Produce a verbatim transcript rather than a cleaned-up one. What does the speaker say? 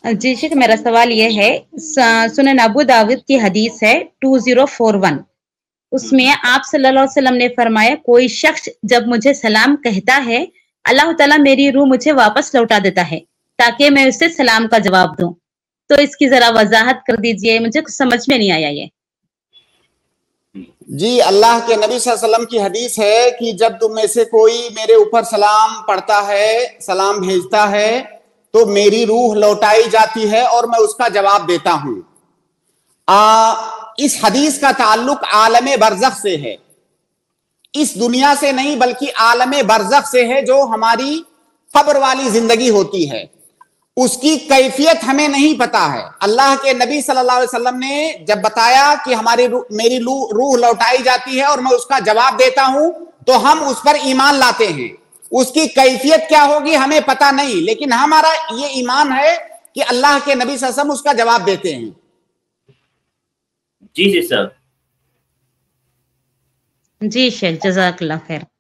جی شیخ، میرا سوال یہ ہے، سنن ابو داود کی حدیث ہے ٹو زیرو فور ون، اس میں آپ صلی اللہ علیہ وسلم نے فرمایا کوئی شخص جب مجھے سلام کہتا ہے اللہ تعالیٰ میری روح مجھے واپس لوٹا دیتا ہے تاکہ میں اسے سلام کا جواب دوں. تو اس کی ذرا وضاحت کر دیجئے، مجھے کچھ سمجھ میں نہیں آیا یہ. جی، اللہ کے نبی صلی اللہ علیہ وسلم کی حدیث ہے کہ جب تم میں سے کوئی میرے اوپر سلام پڑھتا ہے، سلام بھیجتا ہے، تو میری روح لوٹائی جاتی ہے اور میں اس کا جواب دیتا ہوں. آ, اس حدیث کا تعلق عالم برزخ سے ہے، اس دنیا سے نہیں بلکہ عالم برزخ سے ہے، جو ہماری قبر والی زندگی ہوتی ہے. اس کی کیفیت ہمیں نہیں پتا ہے. اللہ کے نبی صلی اللہ علیہ وسلم نے جب بتایا کہ ہماری روح میری روح لوٹائی جاتی ہے اور میں اس کا جواب دیتا ہوں تو ہم اس پر ایمان لاتے ہیں. اس کی کیفیت کیا ہوگی ہمیں پتا نہیں، لیکن ہمارا یہ ایمان ہے کہ اللہ کے نبی صلی اللہ علیہ وسلم اس کا جواب دیتے ہیں. جی جی سر. جی شیخ، جزاک اللہ خیر.